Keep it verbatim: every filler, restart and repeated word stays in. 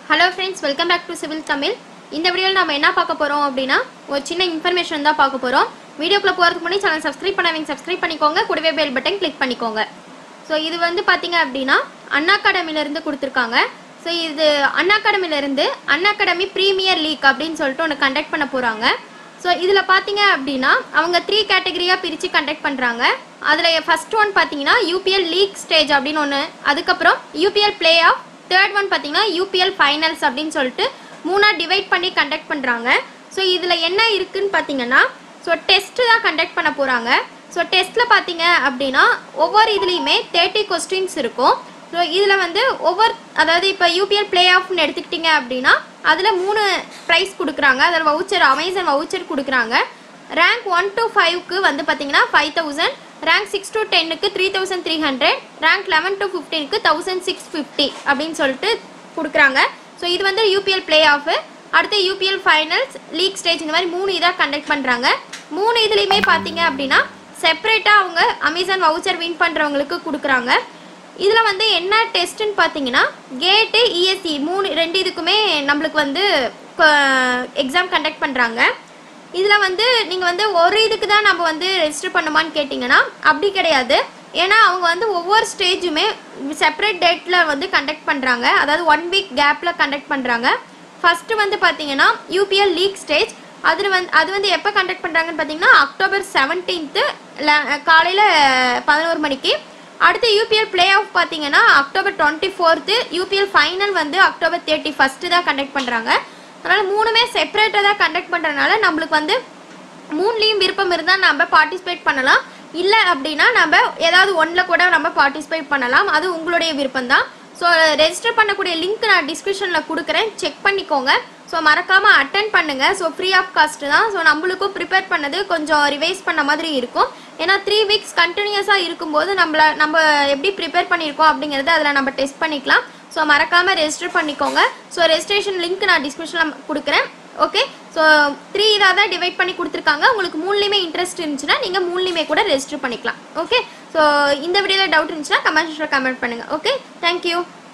Hello friends, welcome back to Civil Tamil. இந்த வீடியோல நாம என்ன பார்க்க போறோம் அப்படினா ஒரு சின்ன இன்ஃபர்மேஷன் தான் பார்க்க போறோம். வீடியோக்குள்ள போறதுக்கு முன்னாடி சேனல் சப்ஸ்கிரைப் பண்ணாதீங்க, சப்ஸ்கிரைப் பண்ணிக்கோங்க, கூடவே பெல் பட்டன் கிளிக் பண்ணிக்கோங்க. சோ இது வந்து பாத்தீங்க அப்படினா Unacademy இருந்து கொடுத்திருக்காங்க. சோ இது Unacademy இருந்து Unacademy Premier League அப்படினு சொல்லிட்டு ஒன்னு கண்டக்ட் பண்ண போறாங்க. சோ இதுல பாத்தீங்க அப்படினா அவங்க three கேட்டகரியா பிரிச்சு கண்டக்ட் பண்றாங்க. அதுல ஃபர்ஸ்ட் ஒன் பாத்தீங்கன்னா U P L league stage அப்படினு ஒன்னு, அதுக்கு அப்புறம் U P L play off, third one பாத்தீங்கன்னா U P L ஃபைனல்ஸ் அப்படினு சொல்லிட்டு மூணா டிவைட் பண்ணி கண்டக்ட் பண்றாங்க. சோ இதுல என்ன இருக்குன்னு பாத்தீங்கன்னா சோ டெஸ்ட் தான் கண்டக்ட் பண்ண போறாங்க. சோ டெஸ்ட்ல பாத்தீங்க அப்படினா ஒவ்வொரு இதுலயுமே thirty क्वेश्चंस இருக்கும். சோ இதுல வந்து ஒவ்வொரு அதாவது இப்ப U P L பிளே ஆஃப்னு எடுத்துக்கிட்டீங்க அப்படினா அதுல மூணு பிரைஸ் கொடுக்கறாங்க. அதுல வவுச்சர் அமேசான் வவுச்சர் கொடுக்கறாங்க. ரேங்க் one to five க்கு வந்து பாத்தீங்கன்னா five thousand, rank six to ten க்கு three thousand three hundred, rank eleven to fifteen க்கு one thousand six hundred fifty அப்படினு சொல்லிட்டு கொடுக்கறாங்க. சோ இது வந்து U P L play off, அடுத்து U P L finals, league stage, இந்த மாதிரி மூணு இதா கண்டக்ட் பண்றாங்க. மூணு இதுலயுமே பாத்தீங்க அப்படினா செப்பரேட்டா அவங்க அமேசான் வவுச்சர் வின் பண்றவங்களுக்கு கொடுக்கறாங்க. இதுல வந்து என்ன டெஸ்ட்னு பாத்தீங்கன்னா கேட் E S E மூணு ரெண்டு இதுக்குமே நமக்கு வந்து எக்ஸாம் கண்டக்ட் பண்றாங்க. இதுல வந்து நீங்க வந்து ஒரு இதுக்கு தான் நம்ம வந்து ரெஜிஸ்டர் பண்ணுமான்னு கேட்டிங்கன்னா அப்படி கிடையாது. ஏன்னா அவங்க வந்து ஒவ்வொரு ஸ்டேஜுமே செப்பரேட் டேட்ல வந்து கண்டக்ட் பண்றாங்க. அதாவது ஒன் வீக் கேப்ல கண்டக்ட் பண்றாங்க. ஃபர்ஸ்ட் வந்து பாத்தீங்கன்னா U P L league stage, அது வந்து அது வந்து எப்போ கண்டக்ட் பண்றாங்கன்னு பாத்தீங்கன்னா அக்டோபர் seventeenth காலையில பதினோரு மணிக்கு. அடுத்து U P L play off பாத்தீங்கன்னா October twenty-fourth, U P L final வந்து அக்டோபர் thirty-first தான் கண்டக்ட் பண்றாங்க. அதனால மூணுமே செப்பரேட்டா தான் கண்டக்ட் பண்றதுனால நம்மளுக்கு வந்து மூணுலயும் விருப்பம் இருந்தா நம்ம பார்ட்டிசிபேட் பண்ணலாம். இல்ல அப்படின்னா நம்ம ஏதாவது ஒன்ல கூட நம்ம பார்ட்டிசிபேட் பண்ணலாம். அது உங்களுடைய விருப்பம் தான். ஸோ ரெஜிஸ்டர் பண்ணக்கூடிய லிங்க் நான் டிஸ்கிரிப்ஷன்ல கொடுக்குறேன், செக் பண்ணிக்கோங்க. ஸோ மறக்காம அட்டென்ட் பண்ணுங்க. ஸோ ஃப்ரீ ஆஃப் காஸ்ட் தான். ஸோ நம்மளுக்கும் ப்ரிப்பேர் பண்ணது கொஞ்சம் ரிவைஸ் பண்ண மாதிரி இருக்கும். ஏன்னா த்ரீ வீக்ஸ் கண்டினியூஸாக இருக்கும்போது நம்மள நம்ம எப்படி ப்ரிப்பேர் பண்ணியிருக்கோம் அப்படிங்கிறத அதில் நம்ம டெஸ்ட் பண்ணிக்கலாம். ஸோ மறக்காமல் ரெஜிஸ்டர் பண்ணிக்கோங்க. ஸோ ரெஜிஸ்ட்ரேஷன் லிங்க் நான் டிஸ்கிரிப்ஷனில் கொடுக்குறேன். ஓகே, ஸோ த்ரீ இதாக தான் டிவைட் பண்ணி கொடுத்துருக்காங்க. உங்களுக்கு மூணுலேயுமே இன்ட்ரெஸ்ட் இருந்துச்சுன்னா நீங்கள் மூணுலேயுமே கூட ரெஜிஸ்டர் பண்ணிக்கலாம். ஓகே, ஸோ இந்த வீடியோவில் டவுட் இருந்துச்சுன்னா கமெண்ட் செக்ஷனில் கமெண்ட் பண்ணுங்கள். Okay, thank you.